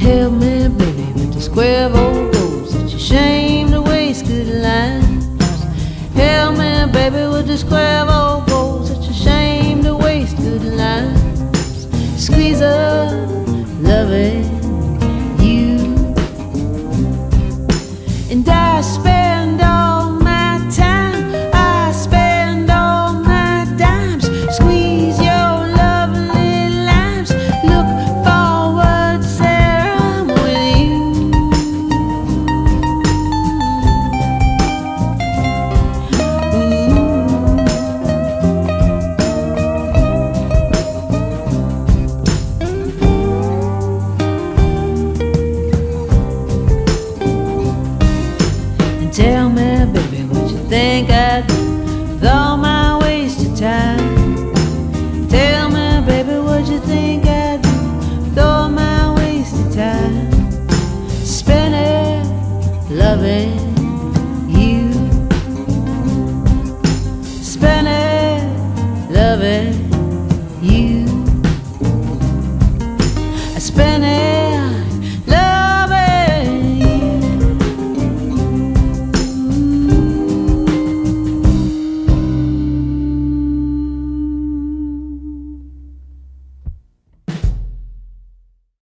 Help me, baby, with the square old goals that you're ashamed to waste good lines. Help me, baby, with the square old goals that you're ashamed to waste good lines. Squeeze up, loving you, and I spend all my time, I spend all my dimes. Squeeze your lovely limes. Look forward, Sarah, I'm with you. And tell me, baby, what you think I'd do with all my wasted time. Tell me, baby, what you think I'd do with all my wasted time. Spend it loving you. Spend it loving you. I spend it